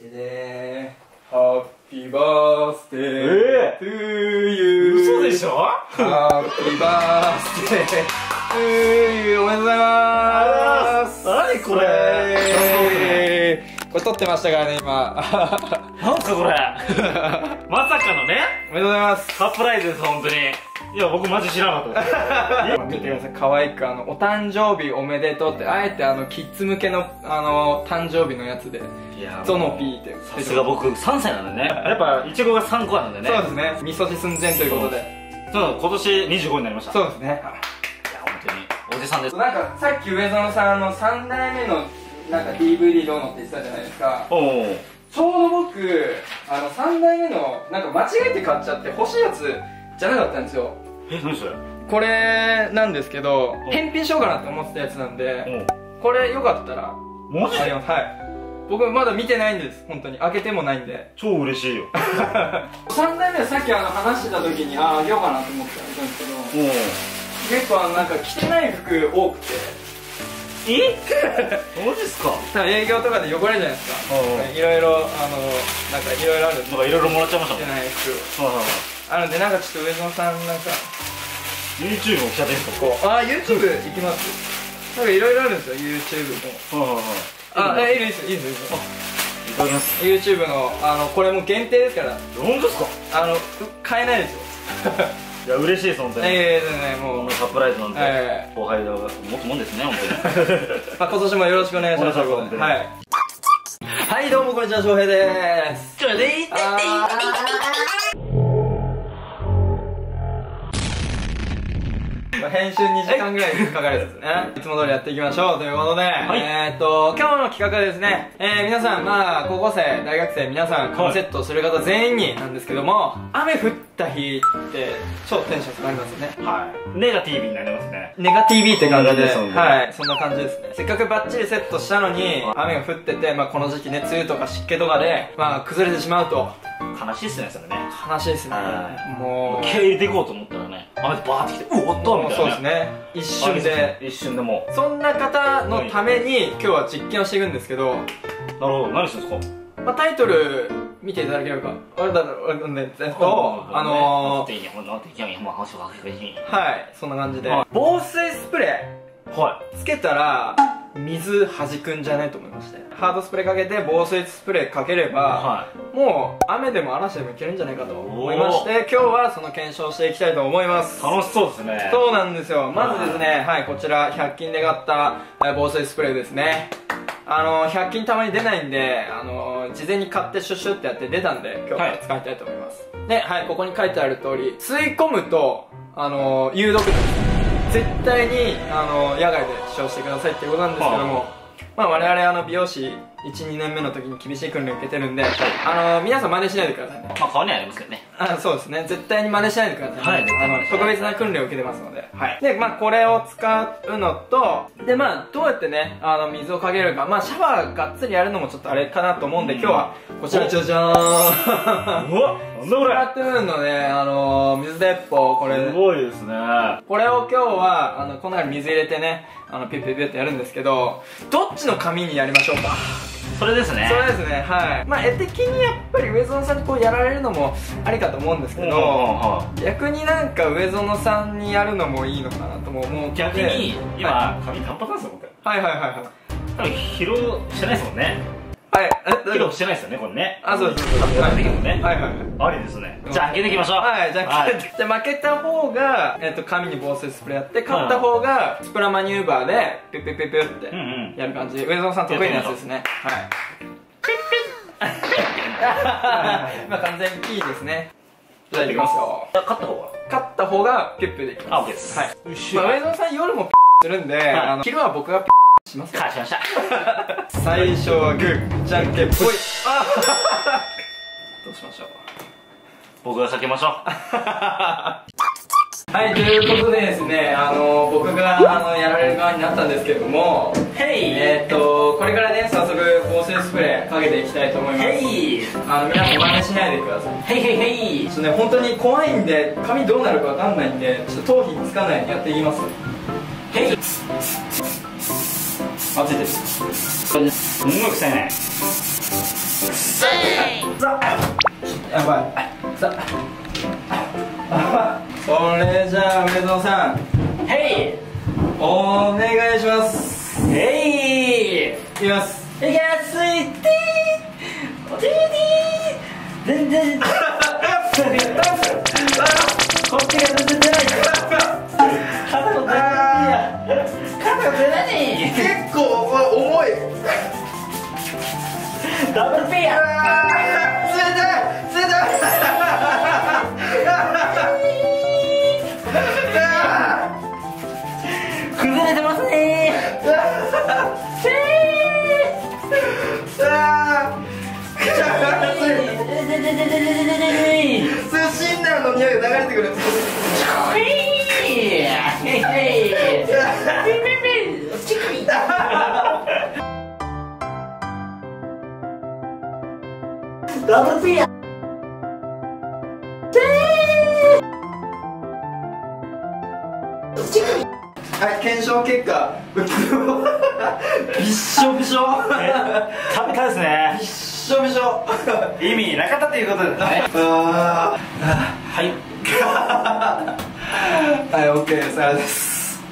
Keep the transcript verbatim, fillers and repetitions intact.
でハッピーバースデートゥーユー。 嘘でしょ。 ハッピーバースデートゥーユー。おめでとうございます。 何これ。 これ撮ってましたからね今。 なんすかこれ。まさかのね。 おめでとうございます。 サプライズです本当に。いや僕マジ知らなかった見てください、可愛くあのお誕生日おめでとうってあえてあのキッズ向けのあの誕生日のやつでゾノピーってさすが僕さんさいなんでね。やっぱイチゴがさんこなんでね。 そうですね、みそじ寸前ということで。 そう今年にじゅうごになりました。 そうですね。いや本当におじさんです。 なんかさっき上園さんのさんだいめのなんか ディーブイディー どうのって言ってたじゃないですか。 おおちょうど僕あのさんだいめのなんか間違えて買っちゃって欲しいやつじゃなかったんですよ。 え、何それ。 これなんですけど返品しようかなって思ってたやつなんで、これよかったらマジあります。はい、僕まだ見てないんです。本当に開けてもないんで超嬉しいよ。 さんだいめはさっきあの話してた時にあああげようかなと思ってたんですけど、 お結構あのなんか着てない服多くて。 えマジっすか。 多分営業とかで汚れるじゃないですか。いろいろあのなんかいろいろあるんです。 なんかいろいろもらっちゃいましたもん。 着てない服はいはいはい。 あるんで、なんかちょっと上園さんなんか YouTube も来ちゃってるんですか。 こうああ YouTube 行きます。なんかいろいろあるんですよ YouTube も。 はいはいはい。 あ、え、いいですいいですいいです。 いただきます。 YouTube のあのこれも限定ですから、 本当ですか。 あの買えないですよ。 いや嬉しいです本当に。 ええ、もうこのサプライズなんてえ後輩が持つもんですね本当に。 まあ今年もよろしくお願いします。 お願いします本当に。 はいはいどうもこんにちは、翔平です。 ちょでい編集にじかんぐらいかかるやつですね。いつも通りやっていきましょうということで、えーっと今日の企画はですね、えー、皆さんまあ高校生大学生皆さん髪セットする方全員になんですけども、雨降った日って超テンション下がりますよね。 はい。ネガティブになりますね。 ネガティブって感じで、 ですのではい、そんな感じですね。せっかくバッチリセットしたのに雨が降ってて、まあこの時期ね梅雨とか湿気とかでまあ崩れてしまうと悲しいっすねそれね。 悲しいですね。もう気合い入れていこうと思ったらね、雨バーってきてうおっとみたいな。 そうですね、一瞬で。 一瞬でもそんな方のために今日は実験をしていくんですけど、 なるほど。何するんですか。 まあ、タイトル見ていただければあれだろうね、えっとあのーはいそんな感じで防水スプレーつけたら水弾くんじゃないと思いまして、ハードスプレーかけて防水スプレーかければもう雨でも嵐でもいけるんじゃないかと思いまして、今日はその検証していきたいと思います。 楽しそうですね。 そうなんですよ。まずですね、はい、こちらひゃく均で買った防水スプレーですね。あのひゃく均たまに出ないんで、あの事前に買ってシュッシュってやって出たんで今日から使いたいと思います。はい、で、はい、ここに書いてある通り吸い込むとあの有毒です。絶対にあの野外で使用してくださいっていうことなんですけども、まあ我々あの美容師いち、にねんめの時に厳しい訓練を受けてるんで、あの皆さん真似しないでくださいね。 まあ顔にはありますけどね。 あ、そうですね、絶対に真似しないでくださいね。 はい、 あの特別な訓練を受けてますので。はい、でまあこれを使うのと、でまあどうやってねあの水をかけるか、まあシャワーがっつりやるのもちょっとあれかなと思うんで、今日はこちらじゃじゃーん。 うわ、なんだこれ。 スプラトゥーンのねあの水鉄砲、これすごいですね。 これを今日はあのこの中に水入れてねあのピュッピュッピュッってやるんですけど、どっちの紙にやりましょうか。 それですね。 それですね。はい、まあ絵的にやっぱり上園さんにこうやられるのもありかと思うんですけど、逆になんか上園さんにやるのもいいのかなとも思う。 逆に今髪短髪なんですよ僕。 はいはいはいはい。 多分披露してないですもんね。 はい、 披露してないですよねこれね。 あ、そうです。 はい、できるもんね。 はいはいはい。 ありですね。じゃあ開けていきましょう。 はい、じゃあじゃあ負けた方がえっと紙に防水スプレーやって、勝った方がスプラマニューバーでピュッピュッピュッピュッってやる感じ。上園さん得意なやつですね。はい。まあ完全に P ですね。じゃあいきますよ。 勝った方は勝った方がピュッピュでいきます。 あ、OK です。 はい。まあ上園さん夜もピュするんで、あの昼は僕がピュしますよ。 勝ちました。 最初はグーじゃんけんぽい。あどうしましょう。 僕が避けましょう。 はい、ということでですね、あの僕があのやられる側になったんですけれども、えっとこれからね早速防水スプレーかけていきたいと思います。あの皆さん真似しないでください。へいへいへい。ちょっとね本当に怖いんで髪どうなるかわかんないんで、ちょっと頭皮つかないようにやっていきます。へい。あ、ついてる。 すんごい臭いね。 さやばいさそれじゃあ梅園さん、 ヘイお願いします。 ヘイいきます。 いやついてーおてーてー全然こっちが全然出ない肩が出ない肩が出ない結構重い。 ダブルピアついてついて崩れてますね寿司なの匂いが流れてくる。 ダブルピアはい、検証結果びっしょびしょ食べたですね。 びっしょびしょ意味なかったということですね。 あはいーはい、OK、さよです。